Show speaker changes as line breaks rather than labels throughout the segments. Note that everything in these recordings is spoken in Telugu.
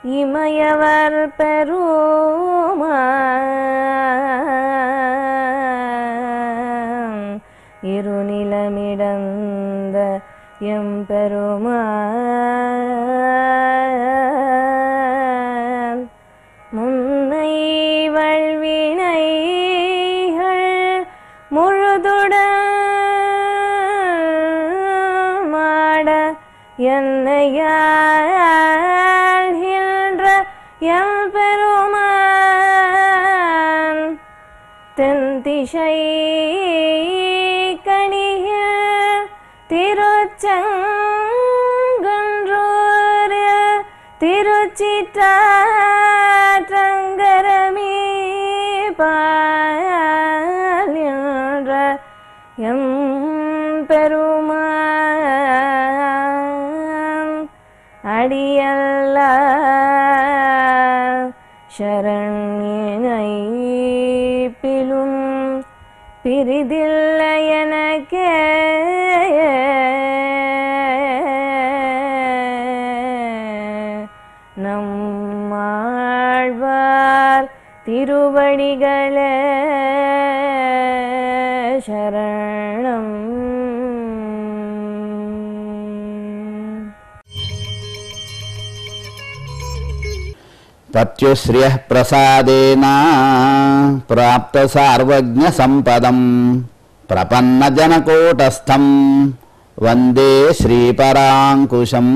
இமையவர் பெருமான் இருநிலமிடந்த எம்பெருமான் முன்னை வல்வினைகள் முழுதுடன் மாட என்னையாழ்கின்ற எம்பெருமான் தென்திசை கணியில் திருச்செங்கன்றூர் திருச்சிற்றங்கரமே பால்கின்ற எம்பெருமான் அடியல்ல சரண்யினை பிலும் பிரிதில்லை எனக்கே நம்மாழ்வார் திருவடிகளே சரணம்.
పత్యుశ్రియ ప్రసాదేన ప్రాప్త సార్వజ్ఞ సంపదం ప్రపన్న జనకోటస్థం వందే శ్రీపరాంకుశం.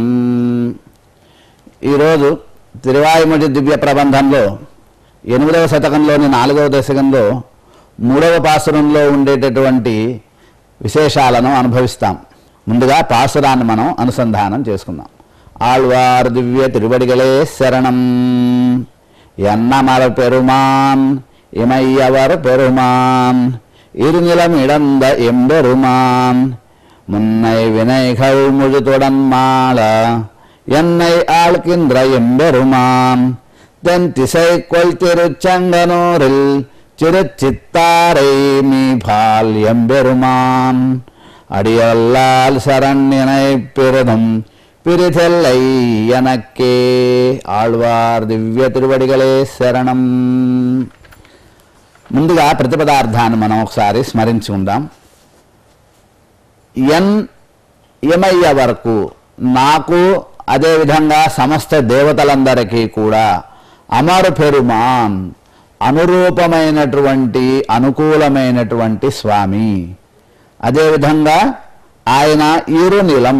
ఈరోజు తిరువాయుమొഴി దివ్య ప్రబంధంలో 8వ శతకంలోని 4వ దశకంలో 3వ పాసురంలో ఉండేటటువంటి విశేషాలను అనుభవిస్తాం. ముందుగా పాసురాన్ని మనం అనుసంధానం చేసుకుందాం. ஆழ்வார் திவ்ய திருவடிகளே சரணம். எண்ணமர் பெருமான் இமையவர் பெருமான் இருநிலம் இடந்த எம்பெருமான் முன்னை வினைகள் முழுதுடன் மாள என்னை ஆழ்கின்ற எம்பெருமான் தென் திசைக்கொள் திருச்செங்கனூரில் திருச்சித்தாரை மீபால் எம்பெருமான் அடியல்லால் சரண்யனை பெருதும் பிரிதல்லை எனக்கே. ఆళ్వార్ దివ్య తిరువడిగలే శరణం. ముందుగా ప్రతిపదార్థాన్ని మనం ఒకసారి స్మరించుకుందాం. యమయ్య వరకు నాకు, అదేవిధంగా సమస్త దేవతలందరికీ కూడా అమరు పెరుమాన్ అనురూపమైనటువంటి అనుకూలమైనటువంటి స్వామి. అదేవిధంగా ఆయన ఇరునిలం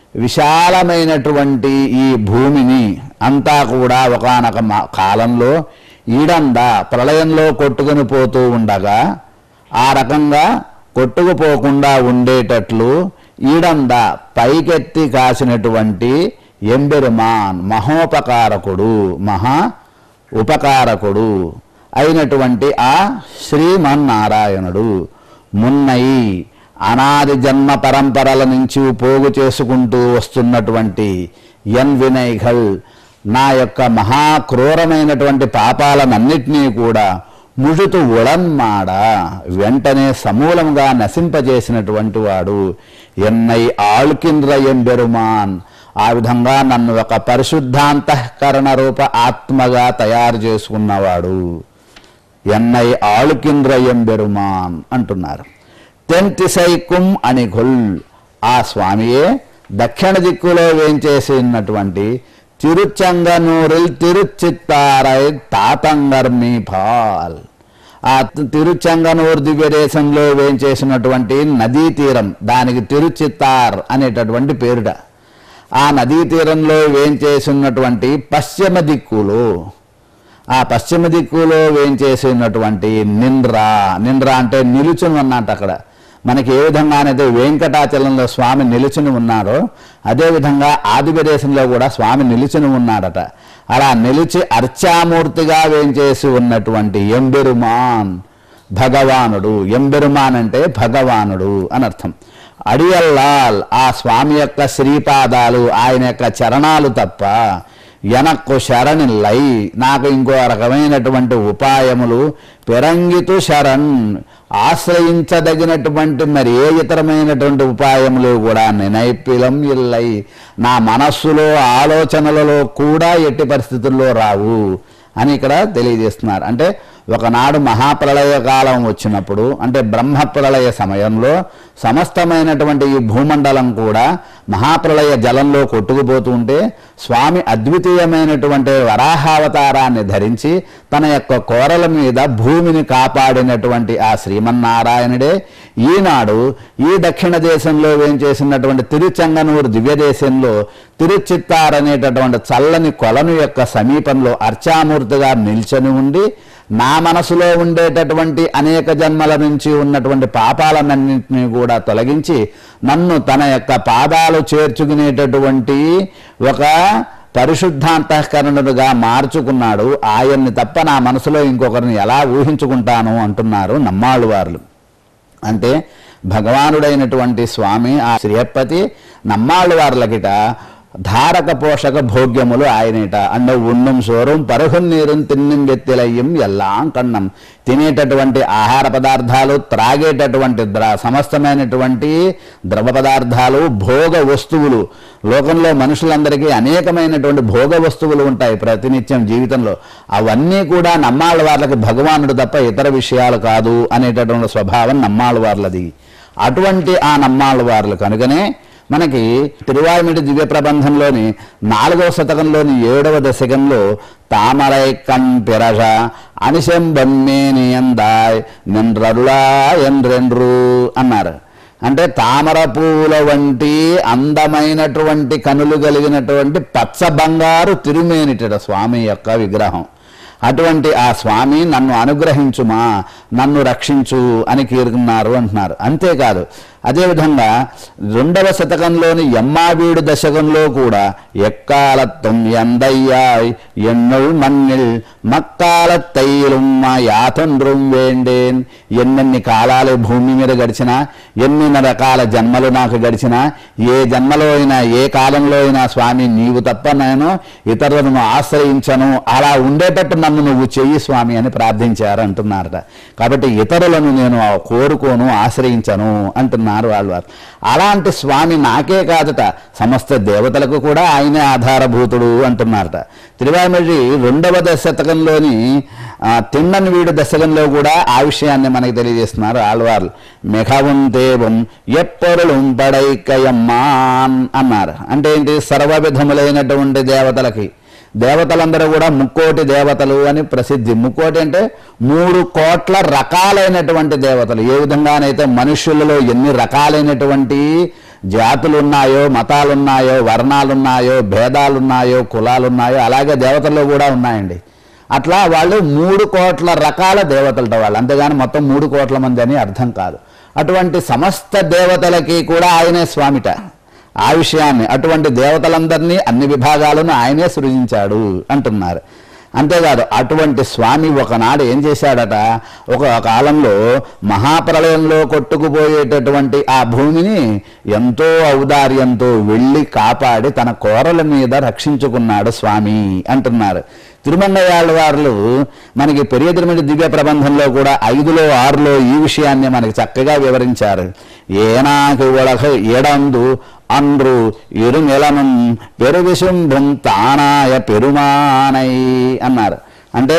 విశాలమైనటువంటి ఈ భూమిని అంతా కూడా ఒకానొక కాలంలో ఈడంద ప్రళయంలో కొట్టుకుని పోతూ ఉండగా ఆ రకంగా కొట్టుకుపోకుండా ఉండేటట్లు ఈడంద పైకెత్తి కాసినటువంటి ఎంబెరుమాన్ మహోపకారకుడు, మహా ఉపకారకుడు అయినటువంటి ఆ శ్రీమన్నారాయణుడు మున్నయి అనాది జన్మ పరంపరల నుంచి పోగు చేసుకుంటూ వస్తున్నటువంటి వినైఘల్ నా యొక్క మహాక్రూరమైనటువంటి పాపాలనన్నిటినీ కూడా ముజుతు ఉళన్మాడ వెంటనే సమూలంగా నశింపజేసినటువంటి వాడు ఎన్నై ఆళ్కింద్ర ఎంబెరుమాన్. ఆ విధంగా నన్ను ఒక పరిశుద్ధాంతఃకరణ రూప ఆత్మగా తయారు చేసుకున్నవాడు ఎన్నై ఆళ్కింద్ర ఎంబెరుమాన్ అంటున్నారు. తెంతిసైకుం అణిఘుల్ ఆ స్వామియే దక్షిణ దిక్కులో వేంచేసి ఉన్నటువంటి తిరుచెంగనూరిల్ తిరుచిత్తారై తాతంగర్మి పాల్. ఆ తిరుచెంగనూరు దివ్యదేశంలో వేంచేసినటువంటి నదీ తీరం, దానికి తిరుచిత్తార్ అనేటటువంటి పేరుట. ఆ నదీ తీరంలో వేంచేసినటువంటి పశ్చిమ దిక్కులో, ఆ పశ్చిమ దిక్కులో వేంచేసినటువంటి నింద్రా. నింద్రా అంటే నిలుచుని ఉన్నట్టు. అక్కడ మనకి ఏ విధంగానైతే వెంకటాచలంలో స్వామి నిలుచుని ఉన్నారో అదేవిధంగా ఆదివ్యదేశంలో కూడా స్వామి నిలుచుని ఉన్నాడట. అలా నిలిచి అర్చామూర్తిగా వేంచేసి ఉన్నటువంటి ఎంబెరుమాన్ భగవానుడు. ఎంబెరుమాన్ అంటే భగవానుడు అని అర్థం. అడియల్లాల్ ఆ స్వామి యొక్క శ్రీపాదాలు, ఆయన యొక్క చరణాలు తప్ప ఎనక్కు శరణిల్లై, నాకు ఇంకో రకమైనటువంటి ఉపాయములు పెరంగితు శరణ్, ఆశ్రయించదగినటువంటి మరి ఏ ఇతరమైనటువంటి ఉపాయములు కూడా నినైపిలం ఇల్లై, నా మనస్సులో ఆలోచనలలో కూడా ఎట్టి పరిస్థితుల్లో రావు అని ఇక్కడ తెలియజేస్తున్నారు. అంటే ఒకనాడు మహాప్రళయ కాలం వచ్చినప్పుడు, అంటే బ్రహ్మప్రళయ సమయంలో సమస్తమైనటువంటి ఈ భూమండలం కూడా మహాప్రళయ జలంలో కొట్టుకుపోతూ ఉంటే స్వామి అద్వితీయమైనటువంటి వరాహావతారాన్ని ధరించి తన యొక్క కోరల మీద భూమిని కాపాడినటువంటి ఆ శ్రీమన్నారాయణుడే ఈనాడు ఈ దక్షిణ దేశంలో వేంచేసినటువంటి తిరుచెంగనూరు దివ్య దేశంలో తిరుచిత్తార్ అనేటటువంటి చల్లని కొలను యొక్క సమీపంలో అర్చామూర్తిగా నిల్చొని ఉండి నా మనసులో ఉండేటటువంటి అనేక జన్మల నుంచి ఉన్నటువంటి పాపాలన్నింటినీ కూడా తొలగించి నన్ను తన యొక్క పాదాలు చేర్చుకునేటటువంటి ఒక పరిశుద్ధాంతఃకరణుడుగా మార్చుకున్నాడు. ఆయన్ని తప్ప నా మనసులో ఇంకొకరిని ఎలా ఊహించుకుంటాను అంటున్నారు నమ్మాళ్ళవార్లు. అంటే భగవానుడైనటువంటి స్వామి ఆ శ్రీయప్పతి నమ్మాళ్ళవార్లకిట ధారక పోషక భోగ్యములు ఆయనేట. అంటే ఉన్నం సోరం పరుగున్నీరు తిన్నం వెత్తిలయ్యం ఎల్లాం కన్నం, తినేటటువంటి ఆహార పదార్థాలు, త్రాగేటటువంటి సమస్తమైనటువంటి ద్రవ పదార్థాలు, భోగ వస్తువులు. లోకంలో మనుషులందరికీ అనేకమైనటువంటి భోగ వస్తువులు ఉంటాయి ప్రతినిత్యం జీవితంలో. అవన్నీ కూడా నమ్మాళ్ళ వార్లకి భగవానుడు తప్ప ఇతర విషయాలు కాదు అనేటటువంటి స్వభావం నమ్మాళ్ళ వార్లది. అటువంటి ఆ నమ్మాళ్ళ వార్లు కనుకనే మనకి తిరువాయిమిడి దివ్య ప్రబంధంలోని 4వ శతకంలోని 7వ దశకంలో తామరై కణ్ పిరజ అనిశంబమ్మేనియందాయ్ నిండ్రరుళా ఎండ్రెండ్రు అన్నారు. అంటే తామర పువ్వుల వంటి అందమైనటువంటి కనులు కలిగినటువంటి పచ్చ బంగారు తిరుమేనిట స్వామి యొక్క విగ్రహం. అటువంటి ఆ స్వామి నన్ను అనుగ్రహించుమా, నన్ను రక్షించు అని కీర్తున్నారు అంటున్నారు. అంతేకాదు అదేవిధంగా 2వ శతకంలోని ఎమ్మావీడు దశకంలో కూడా ఎక్కాలత్తం ఎందయ్యాయ్ ఎన్నొల్ మన్నిల్ మక్కాలత్తైలుమ్మ యాతండ్రుం వేండేన్, ఎన్నెన్ని కాలాలు భూమి మీద గడిచినా, ఎన్ని రకాల జన్మలు నాకు గడిచినా, ఏ జన్మలో అయినా ఏ కాలంలో అయినా స్వామి నీవు తప్ప నేను ఇతరులను ఆశ్రయించను, అలా ఉండేటట్టు నన్ను నువ్వు చెయ్యి స్వామి అని ప్రార్థించారు అంటున్నారట. కాబట్టి ఇతరులను నేను కోరుకోను, ఆశ్రయించను అంటున్నారు వాళ్ళు. అలాంటి స్వామి నాకే కాదట సమస్త దేవతలకు కూడా ఆయనే ఆధారభూతుడు అంటున్నారట. తిరువాయిమిడి 2వ శతకంలోని తిన్నని వీడు దశకంలో కూడా ఆ విషయాన్ని మనకి తెలియజేస్తున్నారు ఆళ్వార్లు. మిகவும் దేవం ఎప్పొరుళం పడైకయమ్మాన్ అన్నారు. అంటే ఏంటి? సర్వవిధములైనటువంటి దేవతలకి, దేవతలందరూ కూడా 3 కోటి దేవతలు అని ప్రసిద్ధి. 3 కోటి అంటే 3 కోట్ల రకాలైనటువంటి దేవతలు. ఏ విధంగానైతే మనుష్యులలో ఎన్ని రకాలైనటువంటి జాతులున్నాయో, మతాలున్నాయో, వర్ణాలున్నాయో, భేదాలున్నాయో, కులాలున్నాయో, అలాగే దేవతల్లో కూడా ఉన్నాయండి. అట్లా వాళ్ళు 3 కోట్ల రకాల దేవతలతో వాళ్ళు, అంతేగాని మొత్తం 3 కోట్ల మంది అని అర్థం కాదు. అటువంటి సమస్త దేవతలకి కూడా ఆయనే స్వామిట. ఆ విషయాన్ని, అటువంటి దేవతలందరినీ అన్ని విభాగాలను ఆయనే సృజించాడు అంటున్నారు. అంతేకాదు అటువంటి స్వామి ఒకనాడు ఏం చేశాడట, ఒక కాలంలో మహాప్రళయంలో కొట్టుకుపోయేటటువంటి ఆ భూమిని ఎంతో ఔదార్యంతో వెళ్ళి కాపాడి తన కోరల మీద రక్షించుకున్నాడు స్వామి అంటున్నారు. తిరుమంగయాళ్ళవార్లు మనకి పెరియ తిరుమల దివ్య ప్రబంధంలో కూడా 5లో 6లో ఈ విషయాన్ని మనకి చక్కగా వివరించారు. ఏనాకు ఉలగ ఎడందు అన్రు ఇరుమెలనం పెరువిశుంభం తానాయ పెరుమానై అన్నారు. అంటే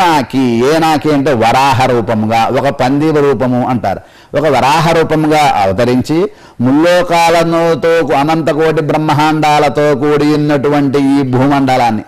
ఏనాకి అంటే వరాహ రూపముగా, ఒక పంది రూపము అంటారు. ఒక వరాహ రూపముగా అవతరించి ముల్లోకాలతో అనంతకోటి బ్రహ్మాండాలతో కూడి ఉన్నటువంటి ఈ భూమండలాన్ని,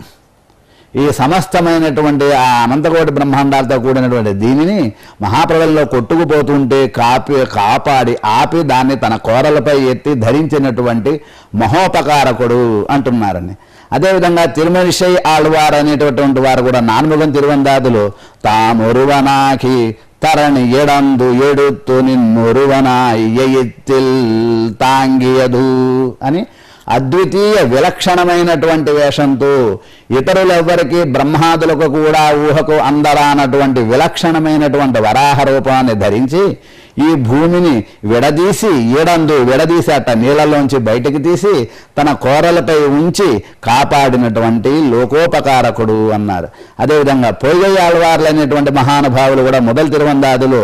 ఈ సమస్తమైనటువంటి ఆ అనంతకోటి బ్రహ్మాండాలతో కూడినటువంటి దీనిని మహాప్రళయంలో కొట్టుకుపోతుంటే కాపాడి ఆపి దాన్ని తన కోరలపై ఎత్తి ధరించినటువంటి మహోపకారకుడు అంటున్నారని. అదేవిధంగా తిరుమనిషై ఆళ్వార్ అనేటటువంటి వారు కూడా 4 తిరువందాదులు తామొరువనాకి తరణి ఎడందు ఎడుత్తు నిన్నొరువనాయి ఎయిత్తిల్ తాంగియదు అని అద్వితీయ విలక్షణమైనటువంటి వేషంతో ఇతరులెవ్వరికీ బ్రహ్మాదులకు కూడా ఊహకు అందరానటువంటి విలక్షణమైనటువంటి వరాహ రూపాన్ని ధరించి ఈ భూమిని విడదీసేట నీళ్ళలోంచి బయటికి తీసి తన కోరలపై ఉంచి కాపాడినటువంటి లోకోపకారకుడు అన్నారు. అదేవిధంగా పొయ్యి ఆళ్వార్లు అనేటువంటి మహానుభావులు కూడా మొదలు తిరువందాదులు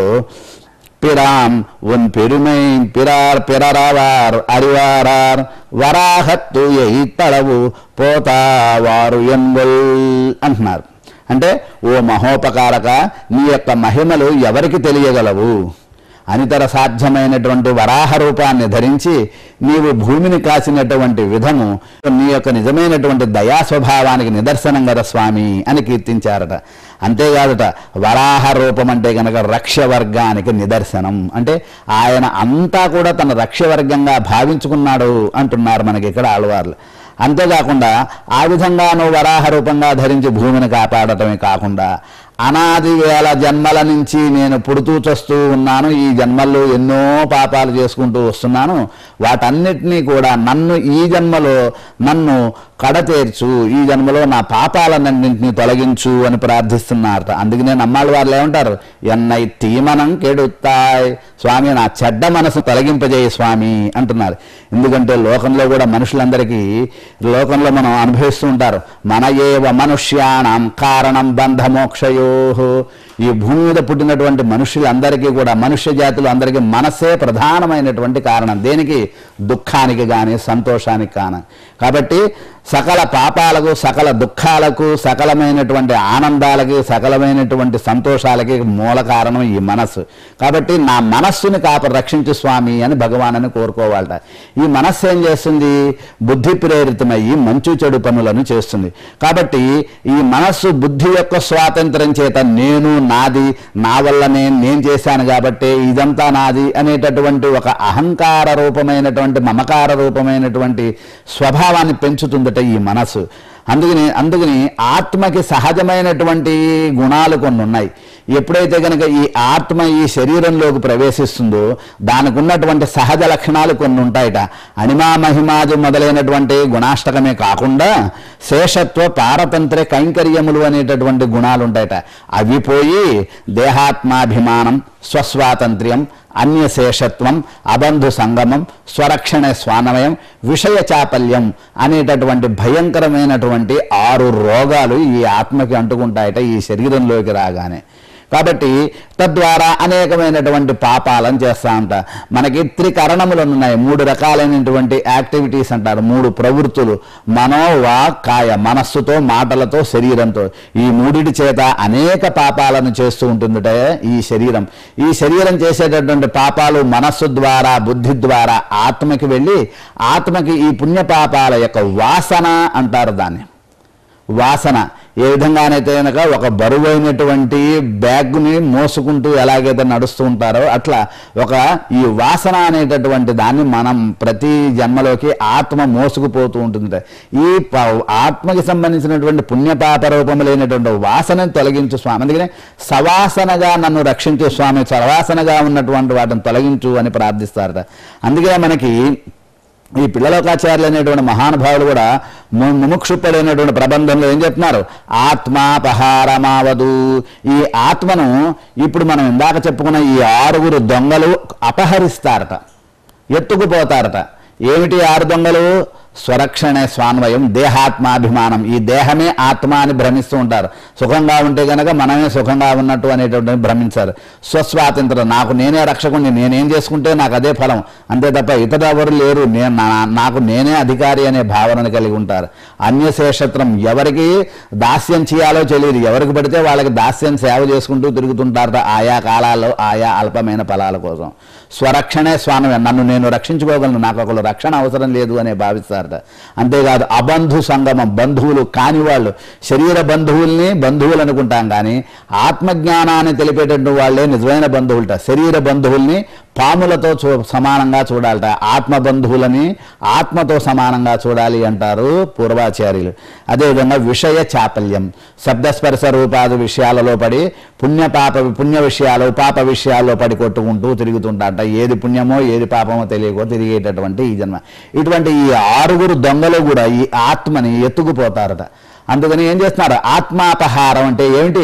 பிராம் உன் பெருமை பிறார் பிறரவார் அறிவாரார் వరాహత్తు ఎయిత్తడవు పోతావారు ఎన్గొల్ అంటున్నారు. అంటే ఓ మహోపకారక, నీ యొక్క మహిమలు ఎవరికి తెలియగలవు? అనితర సాధ్యమైనటువంటి వరాహ రూపాన్ని ధరించి నీవు భూమిని కాసినటువంటి విధము నీ యొక్క నిజమైనటువంటి దయా స్వభావానికి నిదర్శనం కదా స్వామి అని కీర్తించారట. అంతేకాదట, వరాహ రూపం అంటే కనుక రక్ష్యవర్గానికి నిదర్శనం. అంటే ఆయన అంతా కూడా తన రక్ష్యవర్గంగా భావించుకున్నాడు అంటున్నారు మనకి ఇక్కడ ఆళ్వార్లు. అంతేకాకుండా ఆ విధంగా నువ్వు వరాహ రూపంగా ధరించి భూమిని కాపాడటమే కాకుండా అనాది వేల జన్మల నుంచి నేను పుడుతూ చస్తూ ఉన్నాను, ఈ జన్మల్లో ఎన్నో పాపాలు చేసుకుంటూ వస్తున్నాను, వాటన్నిటినీ కూడా ఈ జన్మలో నన్ను కడతేర్చు, ఈ జన్మలో నా పాపాలన్నింటినీ తొలగించు అని ప్రార్థిస్తున్నారట. అందుకనే నమ్మాళ్ళ వారు ఏమంటారు, ఎన్నై తీమనం కెడుతాయ్ స్వామి, నా చెడ్డ మనసు తొలగింపజేయ స్వామి అంటున్నారు. ఎందుకంటే లోకంలో కూడా మనుషులందరికీ లోకంలో మనం అనుభవిస్తూ ఉంటారు, మన ఏవ మనుష్యాణం కారణం బంధమోక్షయో. ఈ భూమి మీద పుట్టినటువంటి మనుషులందరికీ కూడా, మనుష్య జాతులు అందరికీ మనసే ప్రధానమైనటువంటి కారణం. దేనికి? దుఃఖానికి కానీ సంతోషానికి కానీ. కాబట్టి సకల పాపాలకు, సకల దుఃఖాలకు, సకలమైనటువంటి ఆనందాలకి, సకలమైనటువంటి సంతోషాలకి మూల కారణం ఈ మనస్సు. కాబట్టి నా మనస్సుని రక్షించు స్వామి అని భగవానుని కోరుకోవాలట. ఈ మనస్సు ఏం చేస్తుంది? బుద్ధి ప్రేరితమయ్యి మంచు చెడు పనులను చేస్తుంది. కాబట్టి ఈ మనస్సు బుద్ధి యొక్క స్వాతంత్రం చేత నేను, నాది, నా వల్లనే, నేను చేశాను కాబట్టి ఇదంతా నాది అనేటటువంటి ఒక అహంకార రూపమైనటువంటి, మమకార రూపమైనటువంటి స్వభావాన్ని పెంచుతుందట ఈ మనస్సు. అందుకని ఆత్మకి సహజమైనటువంటి గుణాలు కొన్ని ఉన్నాయి. ఎప్పుడైతే కనుక ఈ ఆత్మ ఈ శరీరంలోకి ప్రవేశిస్తుందో దానికి ఉన్నటువంటి సహజ లక్షణాలు కొన్ని ఉంటాయట. అణిమా మహిమాది మొదలైనటువంటి గుణాష్టకమే కాకుండా శేషత్వ, పారతంత్ర, కైంకర్యములు అనేటటువంటి గుణాలు ఉంటాయట. అవి పోయి దేహాత్మాభిమానం, స్వస్వాతంత్ర్యం, అన్యశేషత్వం, అబంధు సంగమం, స్వరక్షణ స్వానమయం, విషయ చాపల్యం అనేటటువంటి భయంకరమైనటువంటి 6 రోగాలు ఈ ఆత్మకి అంటుకుంటాయట ఈ శరీరంలోకి రాగానే. కాబట్టి తద్వారా అనేకమైనటువంటి పాపాలను చేస్తూ ఉంటా. మనకి త్రికరణములు ఉన్నాయి, 3 రకాలైనటువంటి యాక్టివిటీస్ అంటారు, 3 ప్రవృత్తులు, మనో, వాక్, కాయ, మనస్సుతో, మాటలతో, శరీరంతో. ఈ 3 చేత అనేక పాపాలను చేస్తూ ఉంటుందట ఈ శరీరం. ఈ శరీరం చేసేటటువంటి పాపాలు మనస్సు ద్వారా, బుద్ధి ద్వారా ఆత్మకి వెళ్ళి ఆత్మకి ఈ పుణ్యపాపాల యొక్క వాసన అంటారు దాన్ని. వాసన ఏ విధంగానైతే కనుక ఒక బరువైనటువంటి బ్యాగ్ని మోసుకుంటూ ఎలాగైతే నడుస్తూ ఉంటారో అట్లా ఈ వాసన అనేటటువంటి దాన్ని మనం ప్రతి జన్మలోకి ఆత్మ మోసుకుపోతూ ఉంటుంది. ఈ ఆత్మకి సంబంధించినటువంటి పుణ్యపాప రూపములైనటువంటి వాసనను తొలగించు స్వామి. అందుకనే సవాసనగా నన్ను రక్షించు స్వామి, సవాసనగా ఉన్నటువంటి వాటిని తొలగించు అని ప్రార్థిస్తారట. అందుకే మనకి ఈ పిల్లలోకాచార్యులు అనేటువంటి మహానుభావులు కూడా ముముక్షుపడైనటువంటి ప్రబంధంలో ఏం చెప్తున్నారు? ఆత్మాపహారమావదు. ఈ ఆత్మను ఇప్పుడు మనం ఇందాక చెప్పుకున్న ఈ 6 దొంగలు అపహరిస్తారట, ఎత్తుకుపోతారట. ఏమిటి 6 దొంగలు? స్వరక్షణే స్వాన్వయం, దేహాత్మాభిమానం. ఈ దేహమే ఆత్మ అని భ్రమిస్తూ ఉంటారు. సుఖంగా ఉంటే కనుక మనమే సుఖంగా ఉన్నట్టు అనేటువంటి భ్రమించారు. స్వస్వాతంత్రం, నాకు నేనే రక్షకుని, నేనేం చేసుకుంటే నాకు అదే ఫలం, అంతే తప్ప ఇతర ఎవరు లేరు, నాకు నేనే అధికారి అనే భావనను కలిగి ఉంటారు. అన్యశేషత్వం, ఎవరికి దాస్యం చేయాలో తెలియదు, ఎవరికి పడితే వాళ్ళకి దాస్యం సేవ చేసుకుంటూ తిరుగుతుంటారట ఆయా కాలాల్లో ఆయా అల్పమైన ఫలాల కోసం. స్వరక్షణే స్వాన్వయం, నన్ను నేను రక్షించుకోగలను, నాకు ఒకళ్ళు రక్షణ అవసరం లేదు అనే భావిస్తారు. అంతేకాదు అబంధు సంగమం, బంధువులు కాని వాళ్ళు, శరీర బంధువుల్ని బంధువులు అనుకుంటాం కానీ ఆత్మజ్ఞానాన్ని తెలిపేటటువంటి వాళ్ళే నిజమైన బంధువులట. శరీర బంధువుల్ని పాములతో సమానంగా చూడాలట, ఆత్మ బంధువులని ఆత్మతో సమానంగా చూడాలి అంటారు పూర్వాచార్యులు. అదేవిధంగా విషయ చాపల్యం, శబ్దస్పర్శ రూపాది విషయాలలో పడి పుణ్య విషయాలు, పాప విషయాల్లో పడి కొట్టుకుంటూ తిరుగుతుంటారట. ఏది పుణ్యమో ఏది పాపమో తెలియకో తిరిగేటటువంటి ఈ జన్మ. ఇటువంటి ఈ 6 దొంగలు కూడా ఈ ఆత్మని ఎత్తుకుపోతారట. అందుకని ఏం చేస్తున్నారు? ఆత్మాపహారం అంటే ఏమిటి?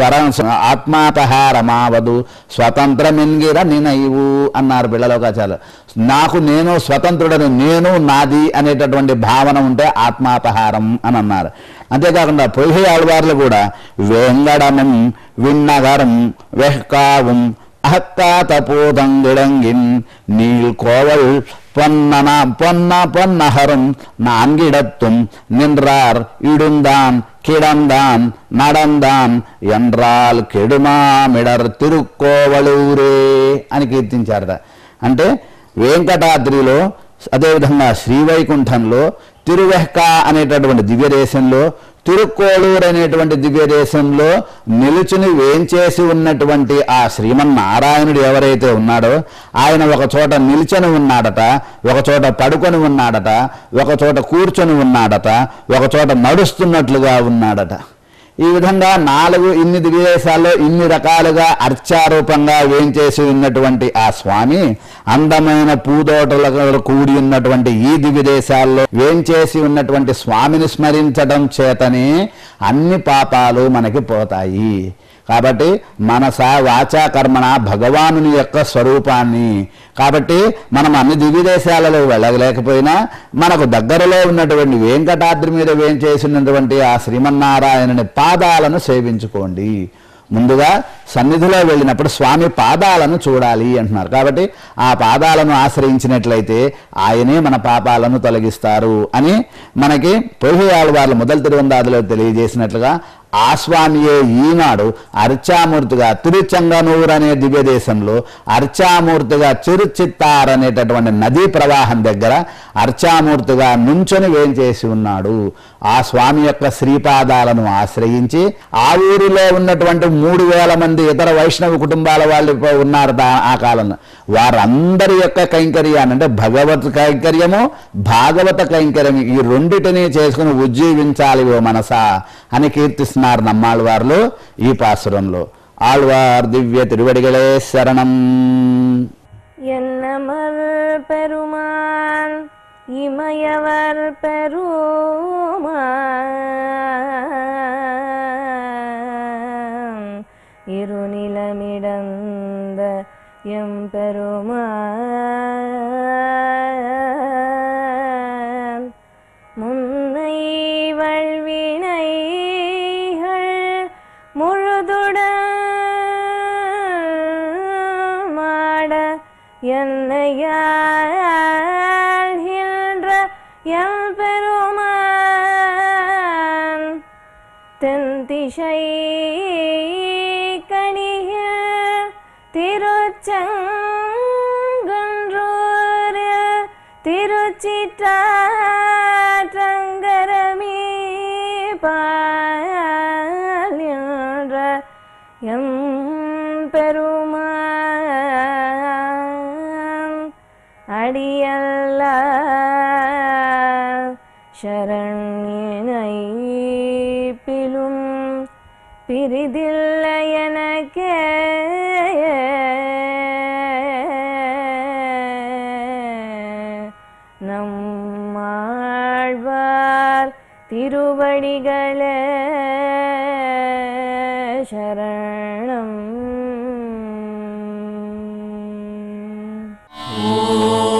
ఆత్మాపహారమావదు స్వతంత్రమిన్గిర నినైవు అన్నారు బిళ్ళలోకాచార్యులు. నాకు నేను స్వతంత్రుడని, నేను నాది అనేటటువంటి భావన ఉంటే ఆత్మాపహారం అని అన్నారు. అంతేకాకుండా పొయ్యి ఆళ్వార్లు కూడా వేంగడమం విన్నగరం వెహ్కావం அகக்காதபோதங்கிடங்கின் நீள் கோவல் பொன்னஹரும் நான்கிடத்தும் நின்றார் இடுந்தான் கிடந்தான் நடந்தான் என்றால் కెడుమామిడర్ తిరుక్కోవళూరే అని కీర్తించారట. అంటే వెంకటాద్రిలో, అదేవిధంగా శ్రీవైకుంఠంలో, తిరువెహ్క అనేటటువంటి దివ్యదేశంలో, తిరుక్కోళూరు అనేటువంటి దివ్యదేశంలో నిలుచుని వేంచేసి ఉన్నటువంటి ఆ శ్రీమన్నారాయణుడు ఎవరైతే ఉన్నాడో ఆయన ఒక చోట నిల్చొని ఉన్నాడట, ఒక చోట పడుకొని ఉన్నాడట, ఒక చోట కూర్చొని ఉన్నాడట, ఒక చోట నడుస్తున్నట్లుగా ఉన్నాడట. ఈ విధంగా ఇన్ని దివ్యదేశాల్లో ఇన్ని రకాలుగా అర్చారూపంగా వేంచేసి ఉన్నటువంటి ఆ స్వామి అందమైన పూదోటలతో కూడి ఉన్నటువంటి ఈ దివ్యదేశాల్లో వేంచేసి ఉన్నటువంటి స్వామిని స్మరించడం చేతనే అన్ని పాపాలు మనకి పోతాయి. కాబట్టి మనస వాచా కర్మణ భగవానుని యొక్క స్వరూపాన్ని, కాబట్టి మనం అన్ని దివ్యదేశాలలో వెళ్ళలేకపోయినా మనకు దగ్గరలో ఉన్నటువంటి వెంకటాద్రి మీద వేంచేసినటువంటి ఆ శ్రీమన్నారాయణుని పాదాలను సేవించుకోండి. ముందుగా సన్నిధిలో వెళ్ళినప్పుడు స్వామి పాదాలను చూడాలి అంటున్నారు. కాబట్టి ఆ పాదాలను ఆశ్రయించినట్లయితే ఆయనే మన పాపాలను తొలగిస్తారు అని మనకి పొయ్యి ఆళ్వార్లు మొదటి తిరువందాదిలో తెలియజేసినట్లుగా ఆ స్వామియే ఈనాడు అర్చామూర్తిగా తిరుచెంగనూరు అనే దివ్యదేశంలో అర్చామూర్తిగా చిరుచిత్తార్ అనేటటువంటి నదీ ప్రవాహం దగ్గర అర్చామూర్తిగా నుంచొని వేంచేసి ఉన్నాడు. ఆ స్వామి యొక్క శ్రీపాదాలను ఆశ్రయించి ఆ ఊరిలో ఉన్నటువంటి 3000 మంది ఇతర వైష్ణవ కుటుంబాల వాళ్ళు ఉన్నారు ఆ కాలంలో. వారందరి యొక్క కైంకర్యాన్ని, అంటే భగవత్ కైంకర్యము భాగవత కైంకర్యం, ఈ రెండిటిని చేసుకుని ఉజ్జీవించాలి ఓ మనసా అని కీర్తిస్తున్నారు నమ్మాళ్వార్లు ఈ పాసురంలో. ఆళ్వార్ దివ్య తిరువడిగళే శరణం.
ఎన్నమర్ పెరుమాన్ ఇమయవర్ பெருமான் இருநிலமிடந்த எம்பெருமான் முன்னை வல்வினைகள் முழுதுடன் மாட என்னையாழ்கின்ற எம்பெருமான் தென்திசை கணியில் திருச்செங்கன்றூரில் திருச்சிற்றங்கரமே பால்கின்ற எம்பெருமான் அடியல்ல சரண்யனை பிலும் பிரிதில்லை எனக்கே நம்மாழ்வார் திருவடிகளே சரணம்.